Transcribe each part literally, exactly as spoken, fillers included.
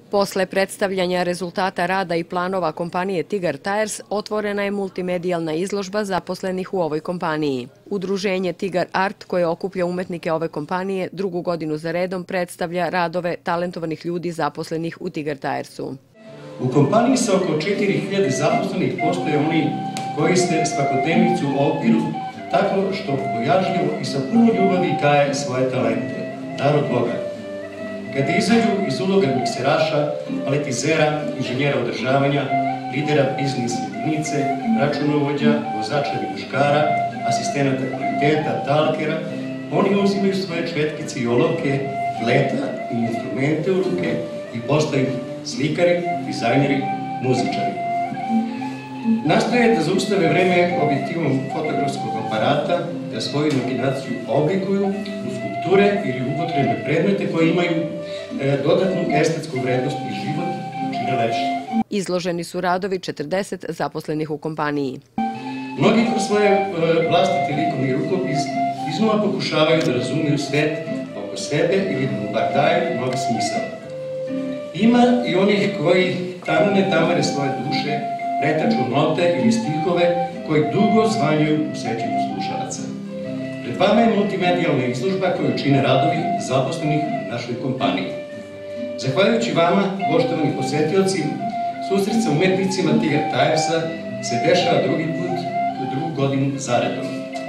Posle predstavljanja rezultata rada i planova kompanije Tigar Tires, otvorena je multimedijalna izložba zaposlenih u ovoj kompaniji. Udruženje Tigar Art, koje okuplja umetnike ove kompanije, drugu godinu za redom predstavlja radove talentovanih ljudi zaposlenih u Tigar Tiresu. U kompaniji sa oko četiri hiljade zaposlenih postoje oni koji se svakodnevnicu opiru tako što bojažljivo i sa puno ljubavi gaje svoje talente. Narod Boga. Kada izađu iz uloga mikseraša, paletizera, inženjera održavanja, lidera biznis jedinice, računovođa, vozača viduškara, asistenata kvaliteta, talkera, oni uzimaju svoje četkice i olovke, fleta i instrumente u ruke i postaju slikari, dizajneri, muzičari. Nastoje da zaustave vreme objektivom fotografskog aparata, da svoju imaginaciju oblikuju u skulpture ili upotrebne predmete koje imaju dodatnu estetsku vrednost i život čine lepši. Izloženi su radovi četrdeset zaposlenih u kompaniji. Mnogi kroz svoje vlastite likovni rukopis iznova pokušavaju da razumiju svet oko sebe ili da mu bar daju novi smisao. Ima i onih koji tamne tamare svoje duše, pretaču note ili stihove koji dugo zvanjuju u sećanju slušalaca. Pred vama je multimedijalna izložba koju čine radovi zaposlenih u našoj kompaniji. Zahvaljujući vama, poštovani posetioci, susret sa umetnicima Tigar Tiresa se dešava drugi put, drugu godinu zaredom.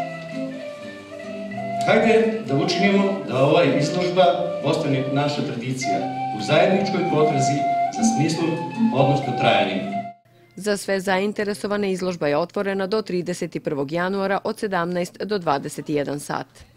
Hajde da učinimo da ova izložba postane naša tradicija u zajedničkoj potrazi za smislom, odnosno trajanjem. Za sve zainteresovane izložba je otvorena do trideset prvog januara od sedamnaest do dvadeset jedan sat.